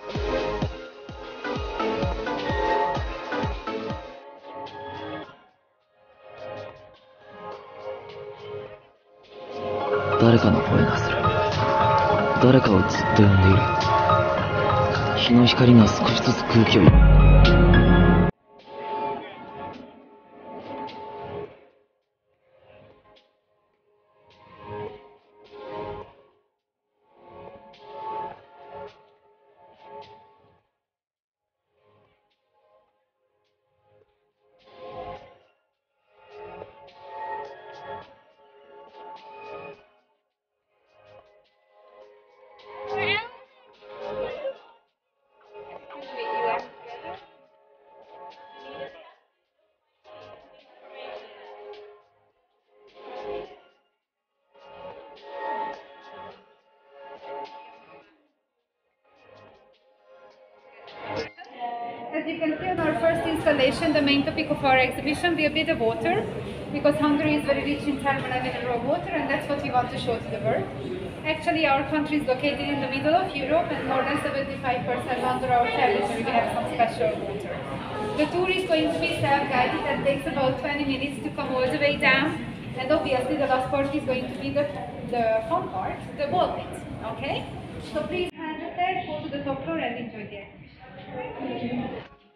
誰かの声がする。誰かをずっと呼んでいる。日の光が少しずつ空気を As you can see on our first installation, the main topic of our exhibition will be the water, because Hungary is very rich in thermal and mineral water, and that's what we want to show to the world. Actually, our country is located in the middle of Europe, and more than 75% under our territory we have some special water. The tour is going to be self-guided and takes about 20 minutes to come all the way down, and obviously the last part is going to be the fun part, the ball pit. Okay? So please hang up there, go to the top floor and enjoy the exhibition.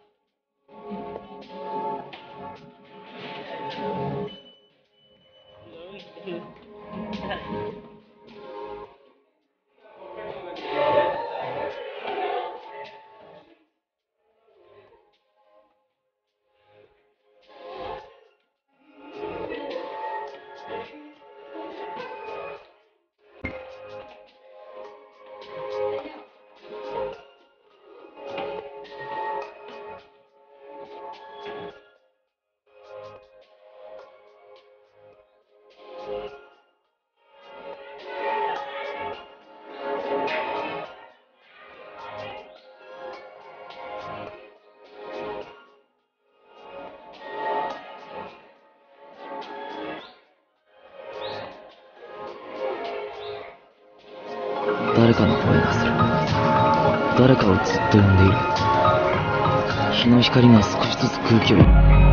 誰かの声がする。誰かをずっと呼んでいる。日の光が少しずつ空気を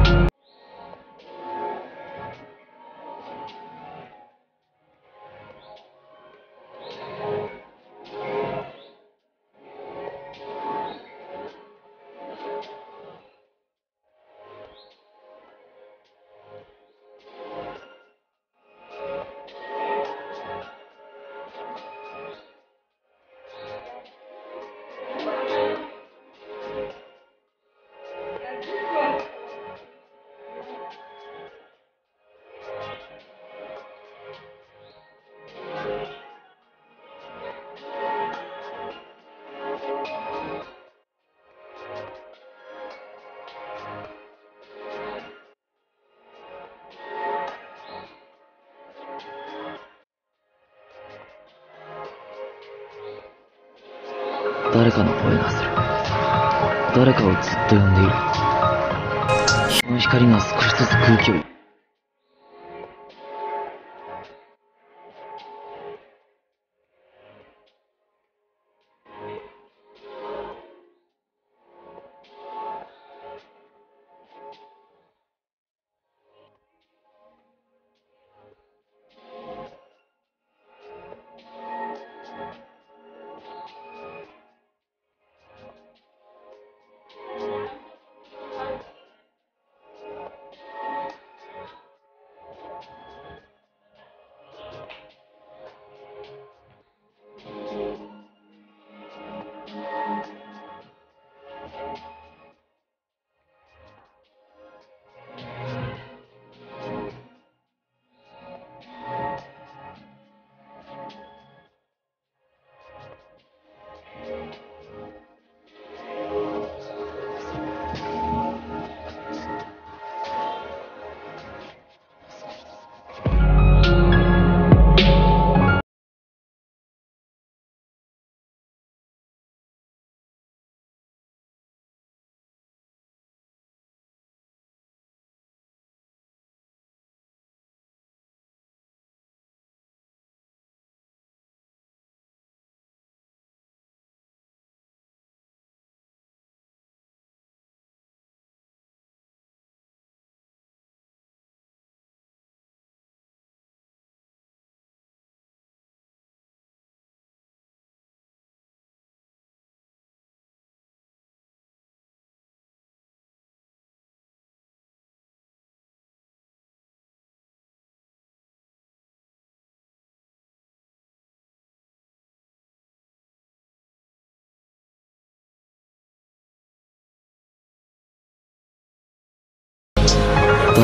誰かの声がする。誰かをずっと呼んでいる。日の光が少しずつ空気を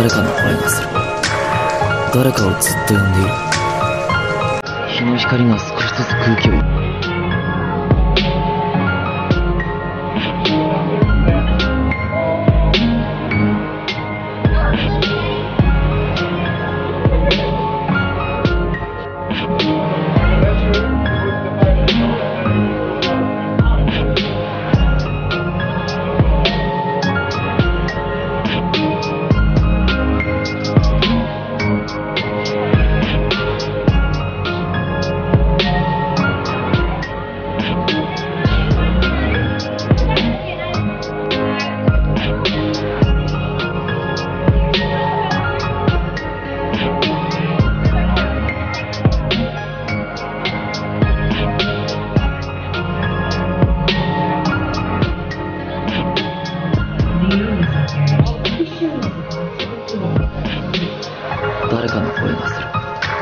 誰かの声がする。誰かをずっと呼んでいる。日の光が少しずつ空気を誰かの声がする。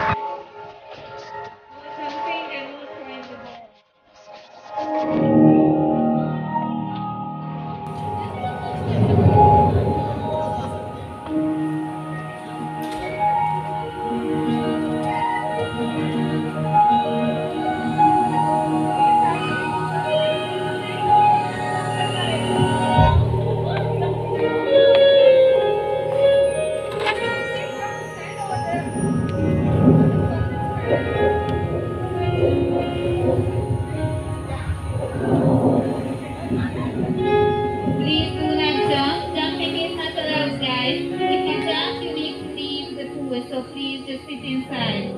So please just sit inside.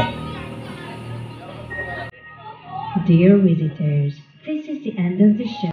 Dear visitors, this is the end of the show.